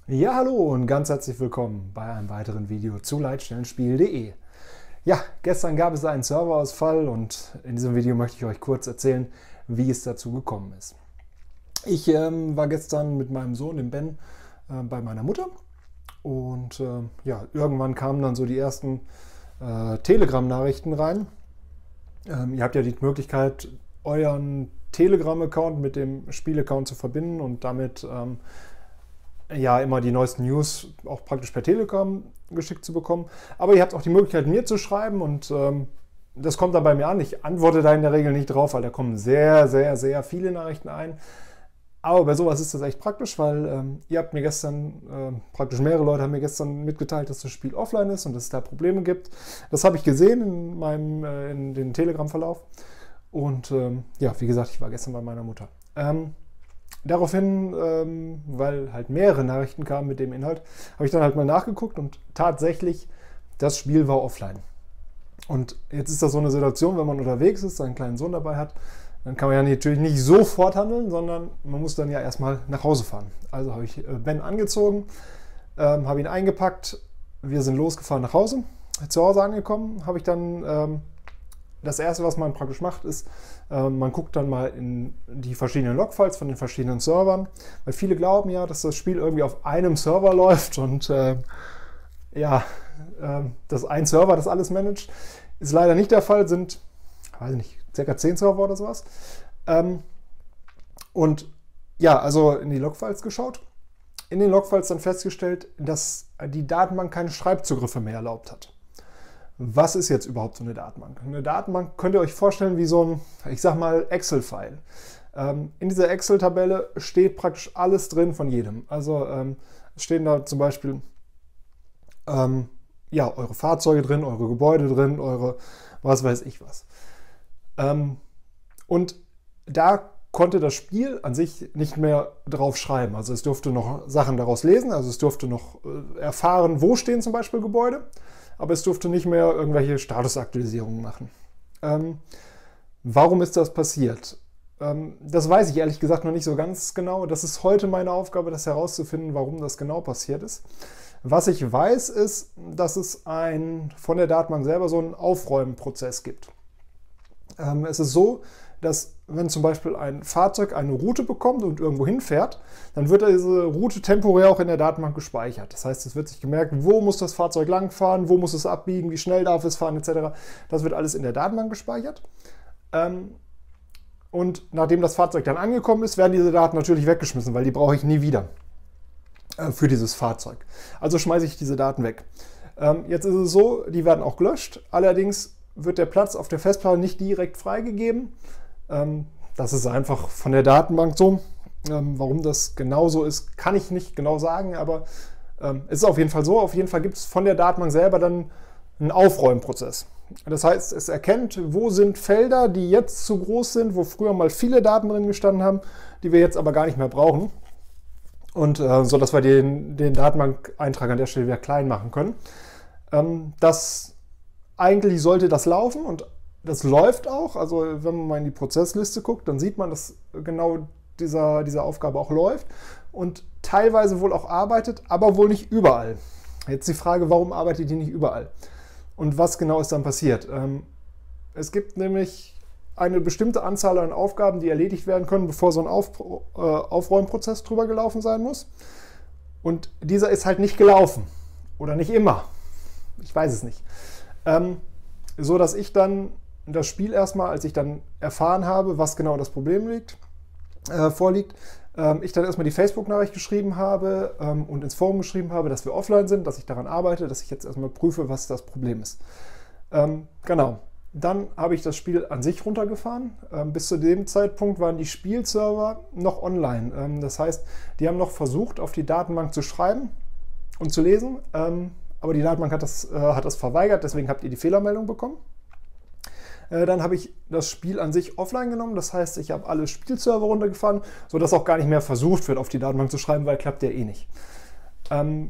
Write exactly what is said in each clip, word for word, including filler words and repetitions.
Ja, hallo und ganz herzlich willkommen bei einem weiteren Video zu Leitstellenspiel punkt de. Ja, gestern gab es einen Serverausfall und in diesem Video möchte ich euch kurz erzählen, wie es dazu gekommen ist. Ich ähm, war gestern mit meinem Sohn, dem Ben, äh, bei meiner Mutter und äh, ja, irgendwann kamen dann so die ersten äh, Telegram-Nachrichten rein. Ähm, ihr habt ja die Möglichkeit, euren Telegram-Account mit dem Spiel-Account zu verbinden und damit ähm, ja immer die neuesten News auch praktisch per Telegram geschickt zu bekommen. Aber ihr habt auch die Möglichkeit, mir zu schreiben und ähm, das kommt dann bei mir an. Ich antworte da in der Regel nicht drauf, weil da kommen sehr, sehr, sehr viele Nachrichten ein. Aber bei sowas ist das echt praktisch, weil ähm, ihr habt mir gestern, äh, praktisch mehrere Leute haben mir gestern mitgeteilt, dass das Spiel offline ist und dass es da Probleme gibt. Das habe ich gesehen in meinem äh, in den Telegram-Verlauf. Und ähm, ja, wie gesagt, ich war gestern bei meiner Mutter. Ähm, Daraufhin, ähm, weil halt mehrere Nachrichten kamen mit dem Inhalt, habe ich dann halt mal nachgeguckt und tatsächlich, das Spiel war offline. Und jetzt ist das so eine Situation, wenn man unterwegs ist, seinen kleinen Sohn dabei hat, dann kann man ja natürlich nicht sofort handeln, sondern man muss dann ja erstmal nach Hause fahren. Also habe ich Ben angezogen, ähm, habe ihn eingepackt, wir sind losgefahren nach Hause. Zu Hause angekommen, habe ich dann... Ähm, Das erste, was man praktisch macht, ist, äh, man guckt dann mal in die verschiedenen Logfiles von den verschiedenen Servern, weil viele glauben ja, dass das Spiel irgendwie auf einem Server läuft und äh, ja, äh, dass ein Server das alles managt. Ist leider nicht der Fall, sind, weiß ich nicht, circa zehn Server oder sowas. Ähm, und ja, also in die Logfiles geschaut, in den Logfiles dann festgestellt, dass die Datenbank keine Schreibzugriffe mehr erlaubt hat. Was ist jetzt überhaupt so eine Datenbank? Eine Datenbank könnt ihr euch vorstellen wie so ein, ich sag mal, Excel-File. Ähm, in dieser Excel-Tabelle steht praktisch alles drin von jedem. Also ähm, es stehen da zum Beispiel ähm, ja, eure Fahrzeuge drin, eure Gebäude drin, eure was weiß ich was. Ähm, und da konnte das Spiel an sich nicht mehr drauf schreiben. Also es durfte noch Sachen daraus lesen, also es durfte noch äh, erfahren, wo stehen zum Beispiel Gebäude. Aber es durfte nicht mehr irgendwelche Statusaktualisierungen machen. Ähm, warum ist das passiert? Ähm, das weiß ich ehrlich gesagt noch nicht so ganz genau. Das ist heute meine Aufgabe, das herauszufinden, warum das genau passiert ist. Was ich weiß, ist, dass es ein, von der Datenbank selber so einen Aufräumprozess gibt. Ähm, es ist so, dass wenn zum Beispiel ein Fahrzeug eine Route bekommt und irgendwo hinfährt, dann wird diese Route temporär auch in der Datenbank gespeichert. Das heißt, es wird sich gemerkt, wo muss das Fahrzeug langfahren, wo muss es abbiegen, wie schnell darf es fahren, et cetera. Das wird alles in der Datenbank gespeichert. Und nachdem das Fahrzeug dann angekommen ist, werden diese Daten natürlich weggeschmissen, weil die brauche ich nie wieder für dieses Fahrzeug. Also schmeiße ich diese Daten weg. Jetzt ist es so, die werden auch gelöscht. Allerdings wird der Platz auf der Festplatte nicht direkt freigegeben. Das ist einfach von der Datenbank so. Warum das genau so ist, kann ich nicht genau sagen, aber es ist auf jeden Fall so. Auf jeden Fall gibt es von der Datenbank selber dann einen Aufräumprozess. Das heißt, es erkennt, wo sind Felder, die jetzt zu groß sind, wo früher mal viele Daten drin gestanden haben, die wir jetzt aber gar nicht mehr brauchen. Und äh, so, dass wir den, den Datenbankeintrag an der Stelle wieder klein machen können. Ähm, das, eigentlich sollte das laufen und das läuft auch. Also wenn man mal in die Prozessliste guckt, dann sieht man, dass genau dieser, diese Aufgabe auch läuft und teilweise wohl auch arbeitet, aber wohl nicht überall. Jetzt die Frage, warum arbeitet die nicht überall? Und was genau ist dann passiert? Ähm, es gibt nämlich eine bestimmte Anzahl an Aufgaben, die erledigt werden können, bevor so ein Auf, äh, Aufräumprozess drüber gelaufen sein muss. Und dieser ist halt nicht gelaufen. Oder nicht immer. Ich weiß es nicht. Ähm, so dass ich dann das Spiel erstmal, als ich dann erfahren habe, was genau das Problem liegt, äh, vorliegt, ähm, ich dann erstmal die Facebook-Nachricht geschrieben habe ähm, und ins Forum geschrieben habe, dass wir offline sind, dass ich daran arbeite, dass ich jetzt erstmal prüfe, was das Problem ist. Ähm, genau. Dann habe ich das Spiel an sich runtergefahren. Ähm, bis zu dem Zeitpunkt waren die Spielserver noch online. Ähm, das heißt, die haben noch versucht, auf die Datenbank zu schreiben und zu lesen, ähm, aber die Datenbank hat das, äh, hat das verweigert, deswegen habt ihr die Fehlermeldung bekommen. Äh, dann habe ich das Spiel an sich offline genommen, das heißt, ich habe alle Spielserver runtergefahren, sodass auch gar nicht mehr versucht wird, auf die Datenbank zu schreiben, weil klappt ja eh nicht. Ähm,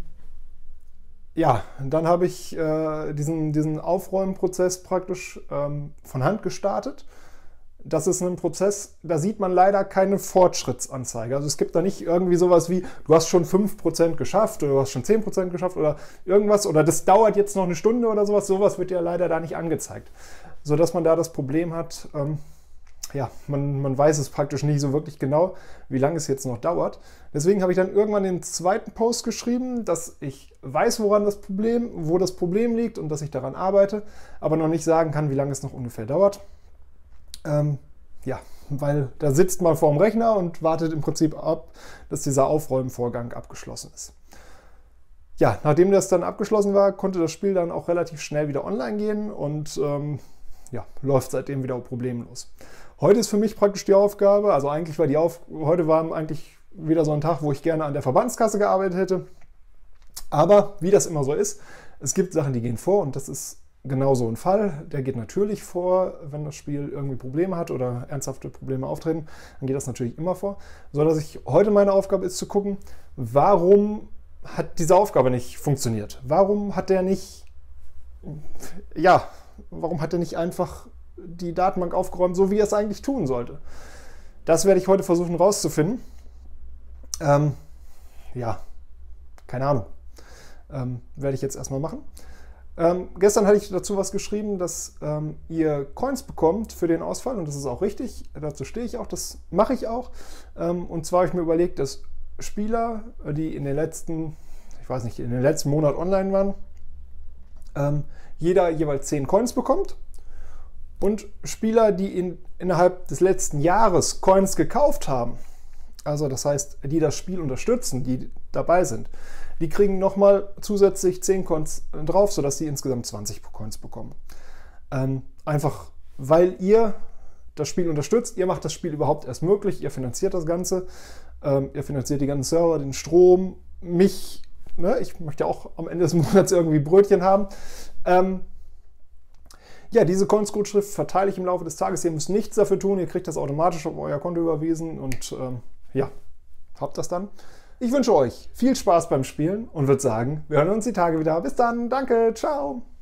Ja, dann habe ich äh, diesen, diesen Aufräumprozess praktisch ähm, von Hand gestartet. das ist ein Prozess, da sieht man leider keine Fortschrittsanzeige. Also es gibt da nicht irgendwie sowas wie, du hast schon fünf Prozent geschafft oder du hast schon zehn Prozent geschafft oder irgendwas oder das dauert jetzt noch eine Stunde oder sowas. Sowas wird ja leider da nicht angezeigt. Sodass man da das Problem hat, ähm, ja, man, man weiß es praktisch nicht so wirklich genau, wie lange es jetzt noch dauert. Deswegen habe ich dann irgendwann den zweiten Post geschrieben, dass ich weiß, woran das Problem, wo das Problem liegt und dass ich daran arbeite, aber noch nicht sagen kann, wie lange es noch ungefähr dauert. Ähm, ja, weil da sitzt man vorm Rechner und wartet im Prinzip ab, dass dieser Aufräumvorgang abgeschlossen ist. Ja, nachdem das dann abgeschlossen war, konnte das Spiel dann auch relativ schnell wieder online gehen und ähm, ja, läuft seitdem wieder problemlos. Heute ist für mich praktisch die Aufgabe, also eigentlich war die Auf heute war eigentlich wieder so ein Tag, wo ich gerne an der Verbandskasse gearbeitet hätte. Aber wie das immer so ist, es gibt Sachen, die gehen vor und das ist genau so ein Fall. Der geht natürlich vor, wenn das Spiel irgendwie Probleme hat oder ernsthafte Probleme auftreten, dann geht das natürlich immer vor. So dass ich heute meine Aufgabe ist zu gucken, warum hat diese Aufgabe nicht funktioniert? Warum hat der nicht, ja, warum hat er nicht einfach die Datenbank aufgeräumt, so wie er es eigentlich tun sollte? Das werde ich heute versuchen rauszufinden. Ähm, ja, keine Ahnung. Ähm, werde ich jetzt erstmal machen. Ähm, gestern hatte ich dazu was geschrieben, dass ähm, ihr Coins bekommt für den Ausfall und das ist auch richtig. Dazu stehe ich auch, das mache ich auch. Ähm, und zwar habe ich mir überlegt, dass Spieler, die in den letzten, ich weiß nicht, in den letzten Monat online waren, ähm, jeder jeweils zehn Coins bekommt. Und Spieler, die in, innerhalb des letzten Jahres Coins gekauft haben, also das heißt, die das Spiel unterstützen, die dabei sind, die kriegen nochmal zusätzlich zehn Coins drauf, sodass sie insgesamt zwanzig Coins bekommen. Ähm, einfach, weil ihr das Spiel unterstützt, ihr macht das Spiel überhaupt erst möglich, ihr finanziert das Ganze, ähm, ihr finanziert die ganzen Server, den Strom, mich, ne? Ich möchte auch am Ende des Monats irgendwie Brötchen haben. Ähm, Ja, diese Coins-Gutschrift verteile ich im Laufe des Tages. Ihr müsst nichts dafür tun. Ihr kriegt das automatisch auf euer Konto überwiesen und ähm, ja, habt das dann. Ich wünsche euch viel Spaß beim Spielen und würde sagen, wir hören uns die Tage wieder. Bis dann, danke, ciao!